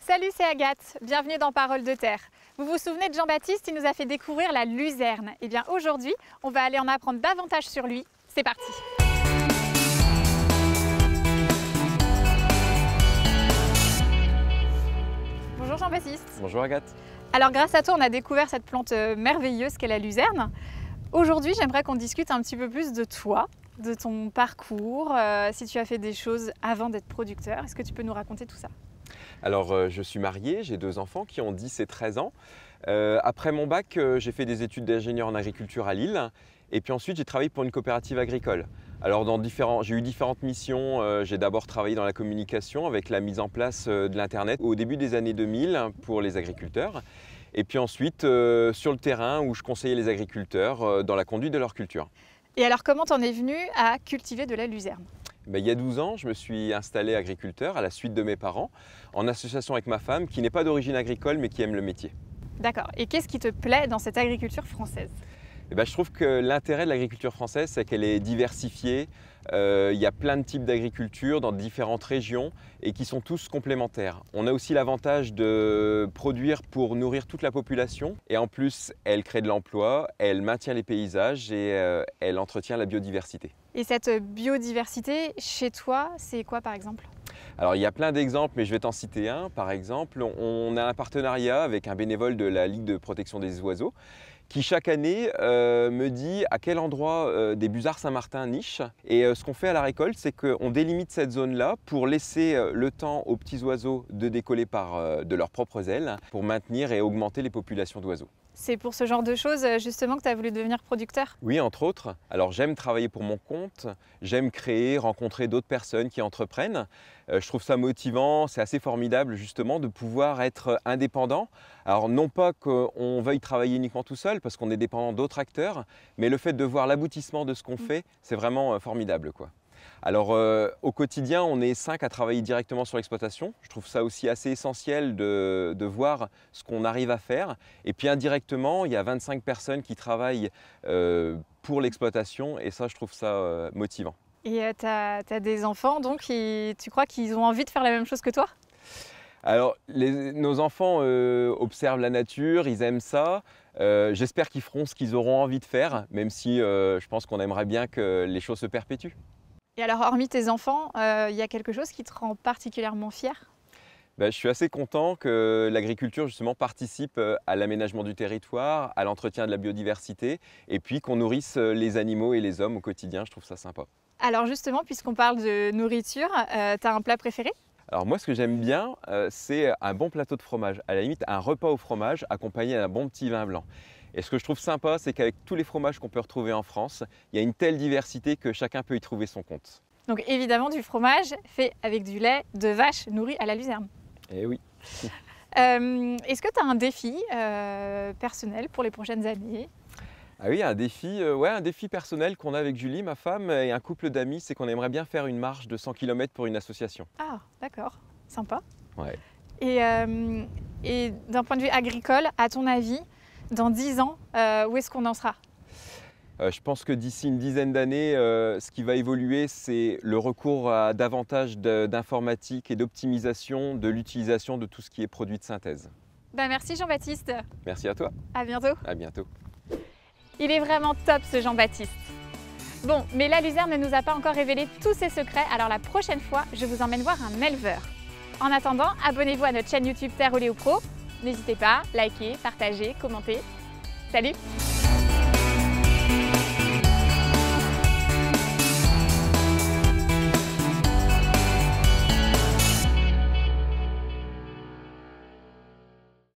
Salut, c'est Agathe, bienvenue dans Paroles de Terre. Vous vous souvenez de Jean-Baptiste, il nous a fait découvrir la luzerne. Et bien aujourd'hui, on va aller en apprendre davantage sur lui. C'est parti! Bonjour Jean-Baptiste. Bonjour Agathe. Alors grâce à toi, on a découvert cette plante merveilleuse qu'est la luzerne. Aujourd'hui, j'aimerais qu'on discute un petit peu plus de toi, de ton parcours, si tu as fait des choses avant d'être producteur. Est-ce que tu peux nous raconter tout ça? Alors je suis marié, j'ai 2 enfants qui ont 10 et 13 ans. Après mon bac, j'ai fait des études d'ingénieur en agriculture à Lille. Et puis ensuite, j'ai travaillé pour une coopérative agricole. Alors j'ai eu différentes missions. J'ai d'abord travaillé dans la communication avec la mise en place de l'Internet au début des années 2000 pour les agriculteurs. Et puis ensuite, sur le terrain où je conseillais les agriculteurs dans la conduite de leur culture. Et alors comment t'en es venu à cultiver de la luzerne? Il y a 12 ans, je me suis installé agriculteur à la suite de mes parents, en association avec ma femme qui n'est pas d'origine agricole mais qui aime le métier. D'accord. Et qu'est-ce qui te plaît dans cette agriculture française? Je trouve que l'intérêt de l'agriculture française, c'est qu'elle est diversifiée. Il y a plein de types d'agriculture dans différentes régions et qui sont tous complémentaires. On a aussi l'avantage de produire pour nourrir toute la population et en plus, elle crée de l'emploi, elle maintient les paysages et elle entretient la biodiversité. Et cette biodiversité, chez toi, c'est quoi par exemple? Alors il y a plein d'exemples, mais je vais t'en citer un. Par exemple, on a un partenariat avec un bénévole de la Ligue de protection des oiseaux qui chaque année me dit à quel endroit des busards Saint-Martin nichent. Et ce qu'on fait à la récolte, c'est qu'on délimite cette zone-là pour laisser le temps aux petits oiseaux de décoller de leurs propres ailes pour maintenir et augmenter les populations d'oiseaux. C'est pour ce genre de choses justement que tu as voulu devenir producteur? Oui, entre autres. Alors j'aime travailler pour mon compte, j'aime créer, rencontrer d'autres personnes qui entreprennent. Je trouve ça motivant, c'est assez formidable justement de pouvoir être indépendant. Alors non pas qu'on veuille travailler uniquement tout seul parce qu'on est dépendant d'autres acteurs, mais le fait de voir l'aboutissement de ce qu'on fait, c'est vraiment formidable, quoi. Alors au quotidien, on est 5 à travailler directement sur l'exploitation. Je trouve ça aussi assez essentiel de voir ce qu'on arrive à faire. Et puis indirectement, il y a 25 personnes qui travaillent pour l'exploitation et ça, je trouve ça motivant. Et tu as des enfants, donc tu crois qu'ils ont envie de faire la même chose que toi? Alors, nos enfants observent la nature, ils aiment ça. J'espère qu'ils feront ce qu'ils auront envie de faire, même si je pense qu'on aimerait bien que les choses se perpétuent. Et alors, hormis tes enfants, il y a quelque chose qui te rend particulièrement fier? Je suis assez content que l'agriculture justement participe à l'aménagement du territoire, à l'entretien de la biodiversité et puis qu'on nourrisse les animaux et les hommes au quotidien. Je trouve ça sympa. Alors justement, puisqu'on parle de nourriture, tu as un plat préféré? Alors moi, ce que j'aime bien, c'est un bon plateau de fromage. À la limite, un repas au fromage accompagné d'un bon petit vin blanc. Et ce que je trouve sympa, c'est qu'avec tous les fromages qu'on peut retrouver en France, il y a une telle diversité que chacun peut y trouver son compte. Donc évidemment du fromage fait avec du lait de vache nourri à la luzerne. Eh oui. Est-ce que tu as un défi personnel pour les prochaines années? Ah oui, un défi personnel qu'on a avec Julie, ma femme, et un couple d'amis, c'est qu'on aimerait bien faire une marche de 100 km pour une association. Ah, d'accord, sympa. Ouais. Et d'un point de vue agricole, à ton avis, dans 10 ans, où est-ce qu'on en sera? Je pense que d'ici une dizaine d'années, ce qui va évoluer, c'est le recours à davantage d'informatique et d'optimisation de l'utilisation de tout ce qui est produit de synthèse. Merci Jean-Baptiste. Merci à toi. À bientôt. À bientôt. Il est vraiment top ce Jean-Baptiste. Bon, mais la luzerne ne nous a pas encore révélé tous ses secrets, alors la prochaine fois, je vous emmène voir un éleveur. En attendant, abonnez-vous à notre chaîne YouTube Terre Oléo Pro. N'hésitez pas, likez, partagez, commentez. Salut!